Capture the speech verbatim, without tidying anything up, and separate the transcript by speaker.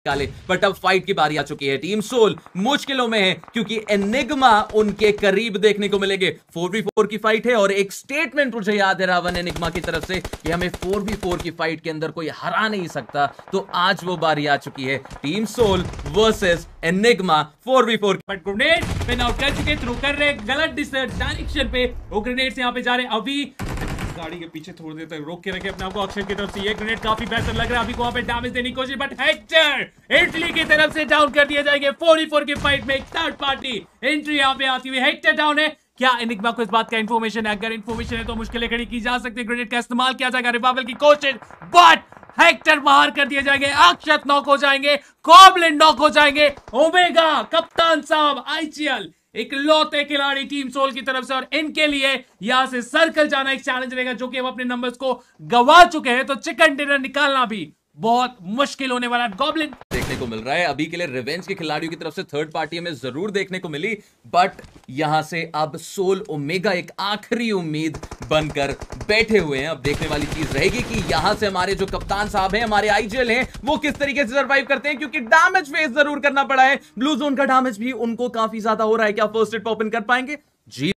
Speaker 1: निकाले, बट अब फाइट की बारी आ चुकी है। टीम सोल मुश्किलों में है क्योंकि एनिग्मा उनके करीब देखने को मिलेंगे। फोर वी फोर की फाइट है और एक स्टेटमेंट मुझे याद है रावण एनिग्मा की तरफ से कि हमें फोर वी फोर की फाइट के अंदर कोई हरा नहीं सकता। तो आज वो बारी आ चुकी है, team soul versus enigma four v four.
Speaker 2: But grenade pin out कर चुके, थ्रू कर रहे गलत डायरेक्शन पे, वो ग्रेनेड से यहाँ पे जा रहे। अभी गाड़ी के पीछे थोड़ी देर तक रोक के रखे अपने आप को अक्षय की तरफ से। ये ग्रेनेड काफी बेहतर लग रहा है, अभी को वहां पे डैमेज देने की कोशिश, बट हेक्टर इटली की तरफ से डाउन कर दिए जाएंगे। फोर वी फोर की फाइट में एक थर्ड पार्टी एंट्री यहाँ पे आती हुई। हेक्टर डाउन है। क्या एनिग्मा को इस बात का इंफॉर्मेशन है? अगर इंफॉर्मेशन है तो मुश्किलें खड़ी की जा सकती है। ग्रेनेड का इस्तेमाल किया जाएगा, रिवाइवल की कोशिश, बट हेक्टर बाहर कर दिए जाएंगे। अक्षत नॉक हो जाएंगे, गॉब्लिन नॉक हो जाएंगे। ओमेगा कप्तान साहब आईजीएल एक लौते खिलाड़ी टीम सोल की तरफ से, और इनके लिए यहां से सर्कल जाना एक चैलेंज रहेगा, जो कि हम अपने नंबर्स को गवा चुके हैं। तो चिकन डिनर निकालना भी बहुत मुश्किल होने वाला है। गॉब्लिन
Speaker 1: देखने को मिल रहा है अभी के लिए रिवेंज के खिलाड़ियों की तरफ से थर्ड पार्टी हमें जरूर देखने को मिली, बट यहां से अब सोल ओमेगा एक आखिरी उम्मीद बनकर बैठे हुए हैं। अब देखने वाली चीज रहेगी कि यहां से हमारे जो कप्तान साहब हैं, हमारे आईजीएल हैं, वो किस तरीके से सर्वाइव करते हैं, क्योंकि डैमेज फेस जरूर करना पड़ा है। ब्लू जोन का डैमेज भी उनको काफी ज्यादा हो रहा है। क्या फर्स्ट एड पॉप इन कर पाएंगे? जी